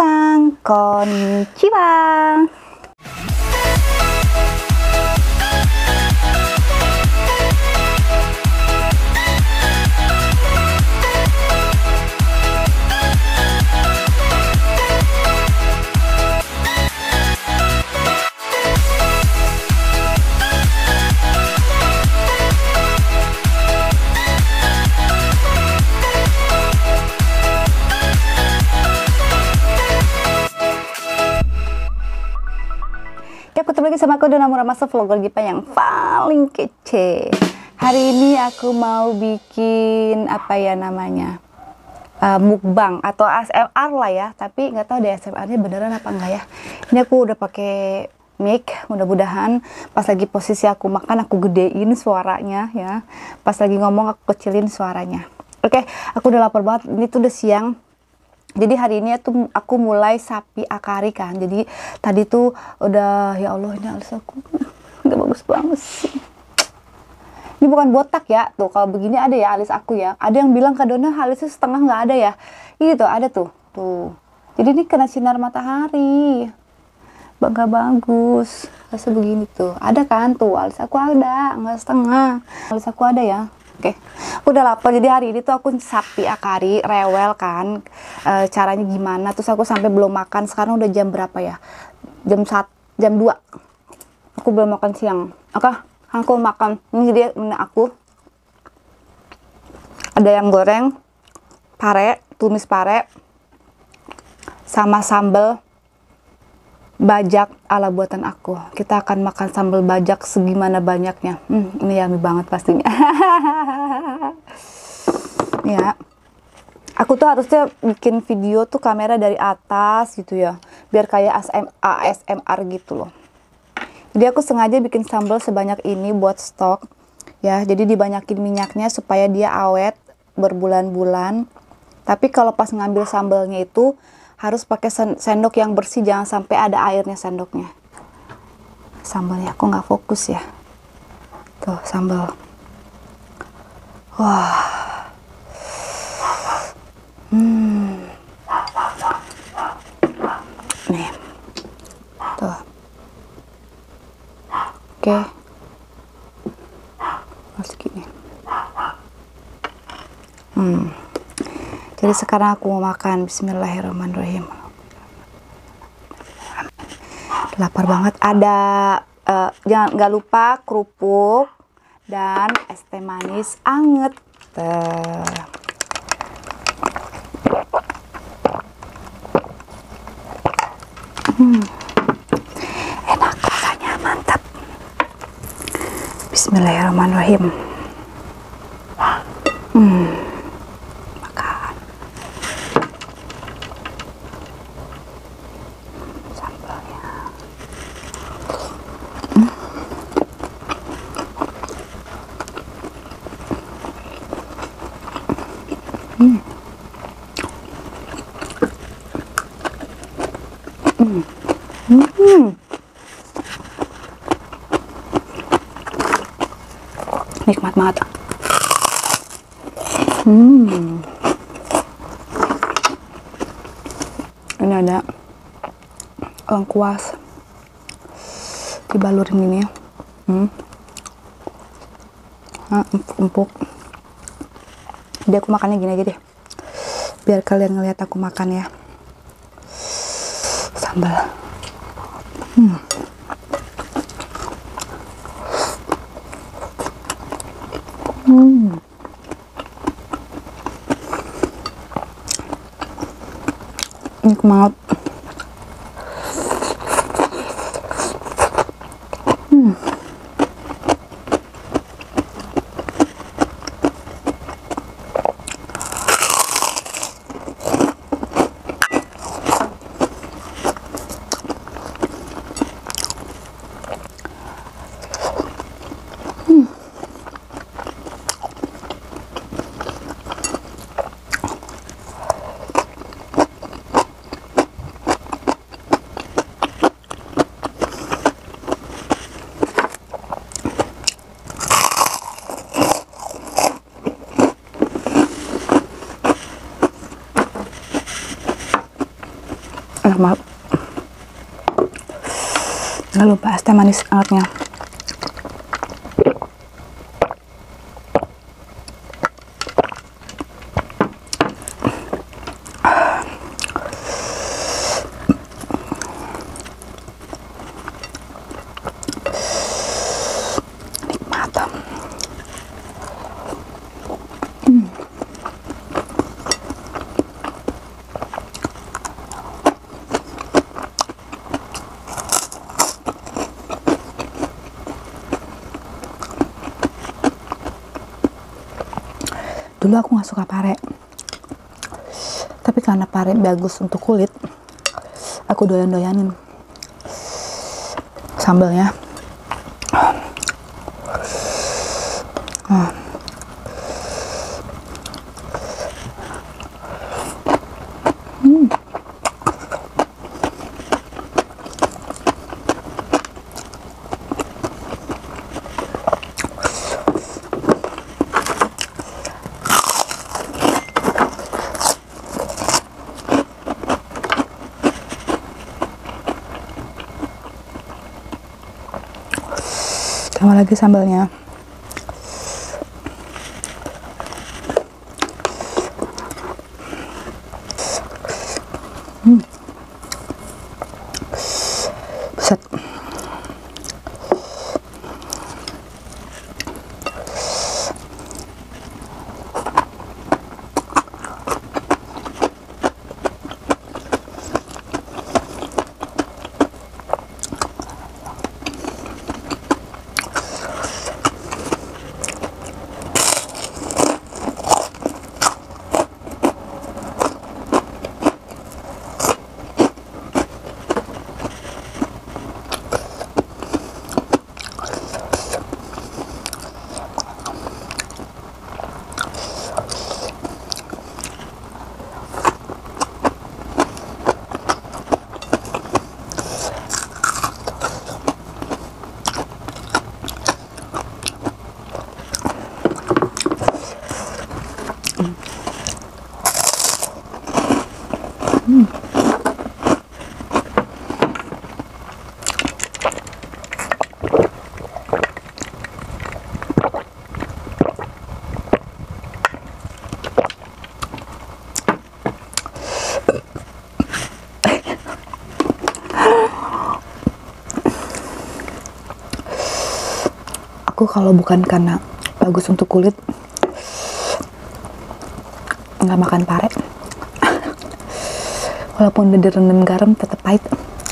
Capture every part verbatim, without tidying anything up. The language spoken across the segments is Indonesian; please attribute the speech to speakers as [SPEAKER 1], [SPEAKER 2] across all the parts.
[SPEAKER 1] Minasan konnichiwa. Ya, ketemu lagi sama aku Dona Muramasa, vlogger Jepang yang paling kece. Hari ini aku mau bikin apa ya namanya, uh, mukbang atau A S M R lah ya. Tapi nggak tahu deh A S M R-nya beneran apa enggak ya. Ini aku udah pakai mic, mudah-mudahan pas lagi posisi aku makan aku gedein suaranya ya. Pas lagi ngomong aku kecilin suaranya. Oke, aku udah lapar banget. Ini tuh udah siang. Jadi hari ini tuh aku mulai sapi akari kan. Jadi tadi tuh udah, ya Allah ini alis aku udah bagus banget sih. Ini bukan botak ya, tuh kalau begini ada ya alis aku ya. Ada yang bilang Kak Dona alisnya setengah nggak ada ya. Ini tuh ada tuh, tuh. Jadi ini kena sinar matahari, bangga bagus. Rasa begini tuh, ada kan tuh alis aku ada, nggak setengah. Alis aku ada ya. Oke, aku udah lapar. Jadi hari ini tuh aku sapi akari, rewel kan. E, caranya gimana? Terus aku sampai belum makan. Sekarang udah jam berapa ya? Jam satu, jam dua. Aku belum makan siang. Oke, aku makan. Ini dia ini aku. Ada yang goreng, pare, tumis pare, sama sambal bajak ala buatan aku. Kita akan makan sambal bajak segimana banyaknya. Hmm, ini yummy banget pastinya. Ya, aku tuh harusnya bikin video tuh kamera dari atas gitu ya, biar kayak A S M R gitu loh. Jadi aku sengaja bikin sambal sebanyak ini buat stok ya. Jadi dibanyakin minyaknya supaya dia awet berbulan-bulan. Tapi kalau pas ngambil sambalnya itu harus pakai sendok yang bersih, jangan sampai ada airnya sendoknya. Sambalnya aku nggak fokus ya. Tuh sambal. Wah. Hmm. Nih. Tuh. Oke. Masuk gini. Hmm. Jadi sekarang aku mau makan. Bismillahirrahmanirrahim. Lapar banget. Ada uh, jangan nggak lupa kerupuk dan es teh manis anget. Tuh. Hmm. Enak rasanya, mantap. Bismillahirrahmanirrahim. Hmm. Hmm. Hmm. Hmm. Nikmat banget. Hmm. Ini ada lengkuas dibalurin gini ya. Hmm. Nah, empuk. Jadi aku makannya gini aja deh, biar kalian ngeliat aku makan ya. Sambal. Hmm. Hmm. Nikmat. Hmm. enak banget. Nggak lupa es teh manis angetnya. Dulu aku nggak suka pare, tapi karena pare bagus untuk kulit, aku doyan-doyanin sambalnya. Hmm. Hmm. Tambah lagi sambalnya. Hmm. Buset. Hmm. Aku kalau bukan karena bagus untuk kulit, nggak makan pare. Walaupun udah direndam garam tetap pahit.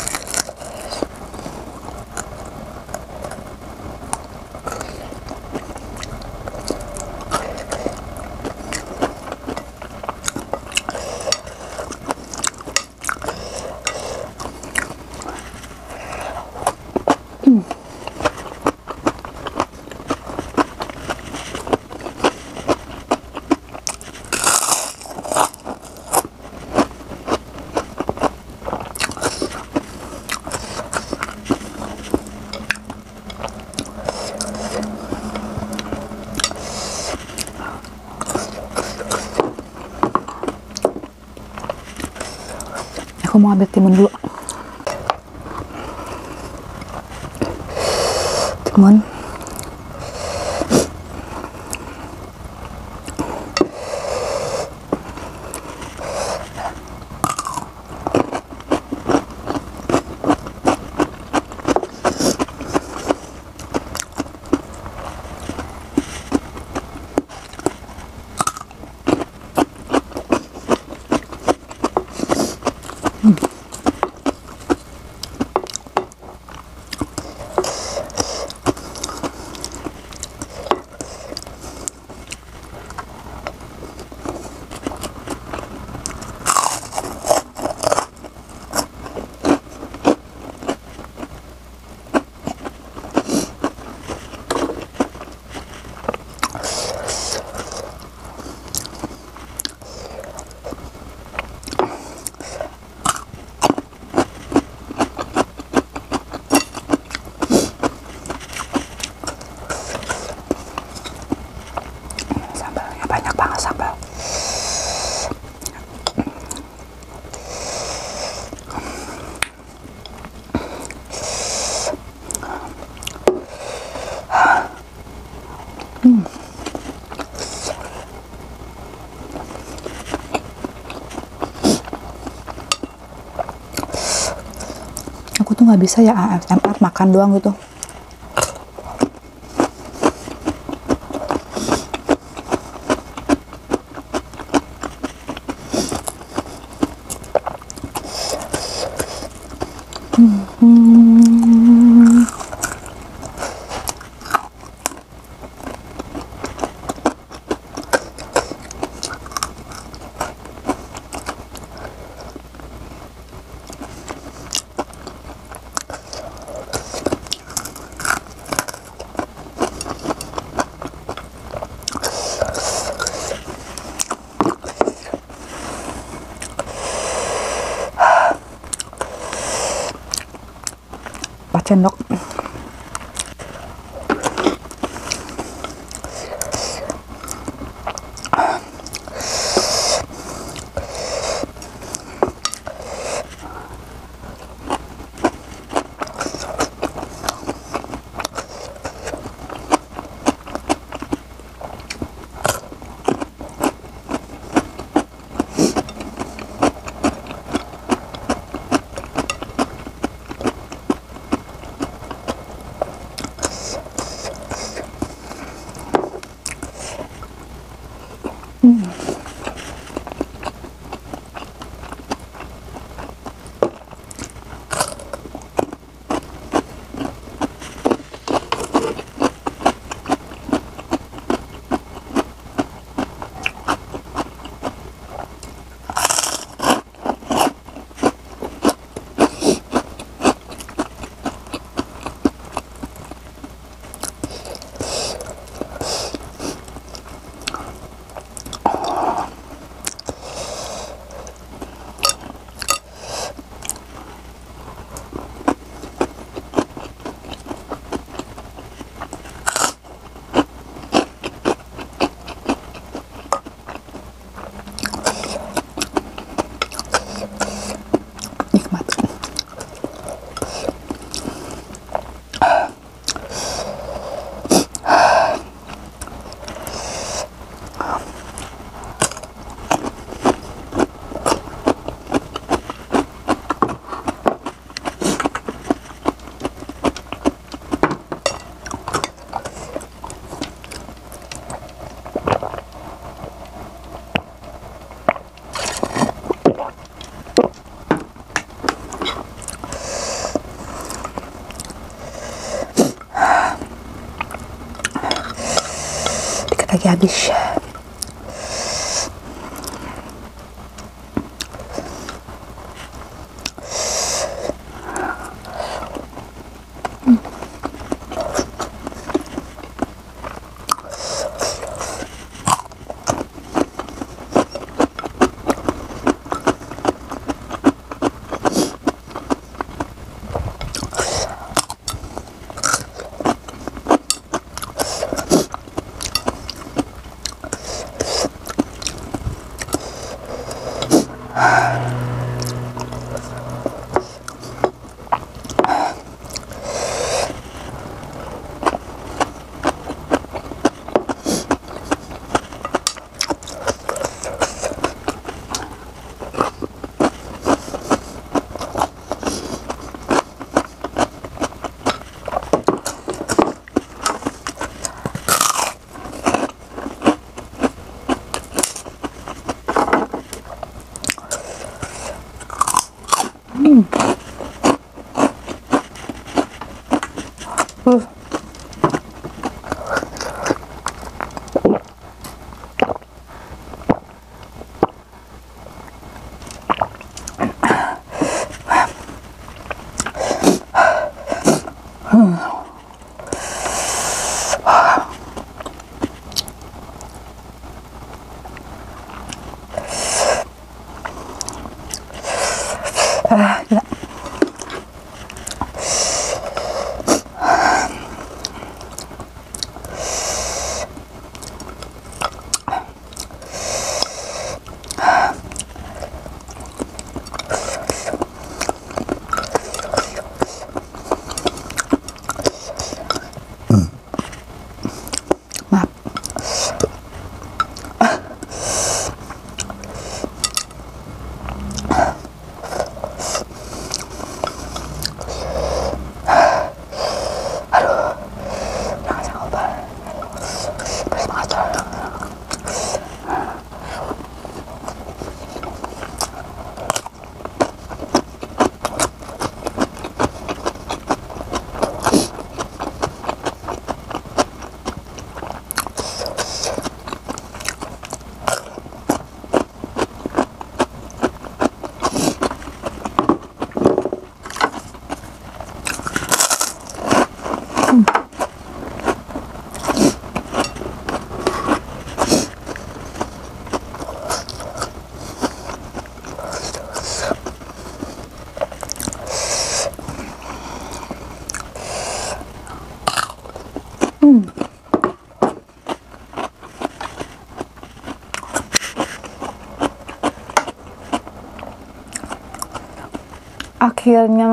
[SPEAKER 1] Hmm. Aku mau ambil timun dulu. Timun. Hmm. Banyak banget sambal. nggak bisa ya A S M R makan doang gitu. Hmm. Hmm. empat sendok. Hmm. Nikmat. Dikit lagi habis. Hmm. Uh. Ah, gila. Maaf. akhirnya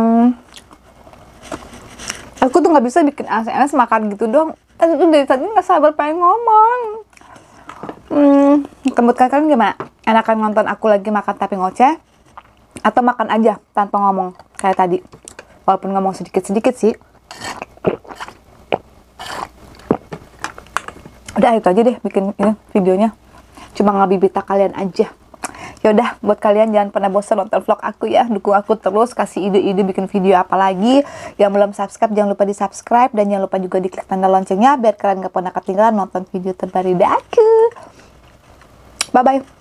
[SPEAKER 1] aku tuh nggak bisa bikin A S M R makan gitu dong. Tadi tuh dari tadi nggak sabar pengen ngomong. Hmm, menurut kalian gimana? Enakan nonton aku lagi makan tapi ngoceh, atau makan aja tanpa ngomong kayak tadi? Walaupun ngomong sedikit-sedikit sih. Udah itu aja deh bikin ini videonya. Cuma ngabibita kalian aja. Yaudah, buat kalian jangan pernah bosan nonton vlog aku ya. Dukung aku terus, kasih ide-ide bikin video apa lagi. Yang belum subscribe, jangan lupa di subscribe. Dan jangan lupa juga diklik tanda loncengnya, biar kalian gak pernah ketinggalan nonton video terbaru dari aku. Bye-bye.